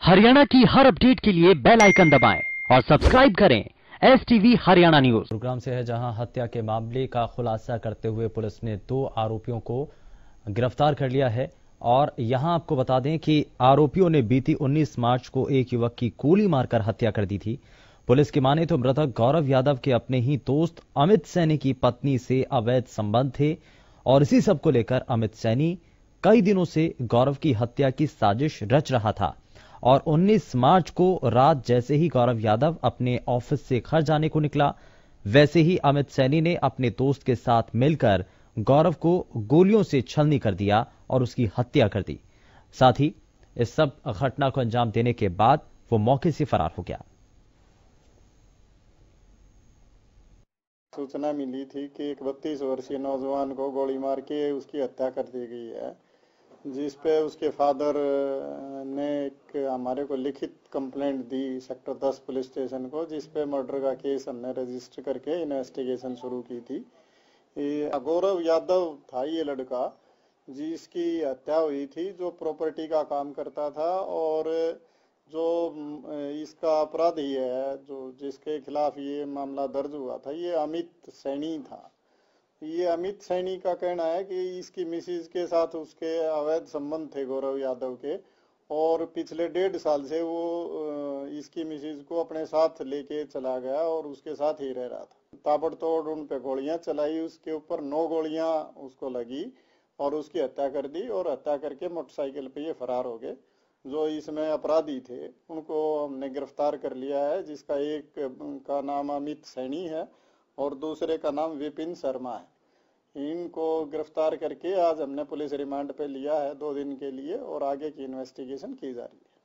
हरियाणा की हर अपडेट के लिए बेल आइकन दबाएं और सब्सक्राइब करें STV हरियाणा न्यूज। गुरुग्राम से है जहां हत्या के मामले का खुलासा करते हुए पुलिस ने 2 आरोपियों को गिरफ्तार कर लिया है। और यहां आपको बता दें कि आरोपियों ने बीती 19 मार्च को एक युवक की गोली मारकर हत्या कर दी थी। पुलिस की माने तो मृतक गौरव यादव के अपने ही दोस्त अमित सैनी की पत्नी से अवैध संबंध थे और इसी सब को लेकर अमित सैनी कई दिनों से गौरव की हत्या की साजिश रच रहा था। और 19 मार्च को रात जैसे ही गौरव यादव अपने ऑफिस से घर जाने को निकला, वैसे ही अमित सैनी ने अपने दोस्त के साथ मिलकर गौरव को गोलियों से छलनी कर दिया और उसकी हत्या कर दी। साथ ही इस सब घटना को अंजाम देने के बाद वो मौके से फरार हो गया। सूचना मिली थी कि एक 32 वर्षीय नौजवान को गोली मार के उसकी हत्या कर दी गई है, जिस पे उसके फादर ने एक हमारे को लिखित कंप्लेंट दी सेक्टर 10 पुलिस स्टेशन को, जिस पे मर्डर का केस हमने रजिस्टर करके इन्वेस्टिगेशन शुरू की थी। गौरव यादव था ये लड़का जिसकी हत्या हुई थी, जो प्रॉपर्टी का काम करता था और जो इसका अपराधी है, जो जिसके खिलाफ ये मामला दर्ज हुआ था, ये अमित सैनी था। ये अमित सैनी का कहना है कि इसकी मिसेज के साथ उसके अवैध संबंध थे गौरव यादव के, और पिछले 1.5 साल से वो इसकी मिसेज को अपने साथ लेके चला गया और उसके साथ ही रह रहा था। ताबड़तोड़ उन पे गोलियां चलाई, उसके ऊपर 9 गोलियां उसको लगी और उसकी हत्या कर दी। और हत्या करके मोटरसाइकिल पे ये फरार हो गए। जो इसमें अपराधी थे उनको हमने गिरफ्तार कर लिया है, जिसका एक का नाम अमित सैनी है और दूसरे का नाम विपिन शर्मा है। इनको गिरफ्तार करके आज हमने पुलिस रिमांड पे लिया है 2 दिन के लिए और आगे की इन्वेस्टिगेशन की जा रही है।